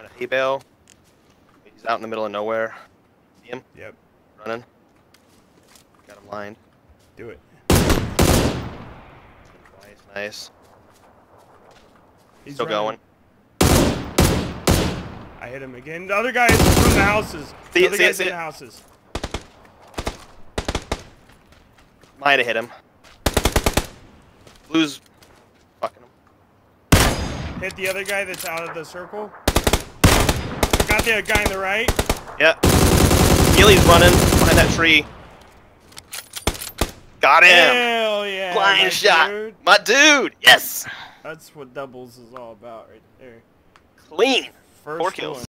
Trying to hay bale. He's out in the middle of nowhere. See him? Yep. Running. Got him lined. Do it. Nice. He's Still running. going. I hit him again. The other guy is from the houses. The other guy's in the houses. Might have hit him. Blue's fucking him. Hit the other guy that's out of the circle. Got the guy on the right. Yep. Gilly's running behind that tree. Got him. Hell yeah. Blind shot. Dude. My dude. Yes. That's what doubles is all about right there. Clean. First 4 kills. one.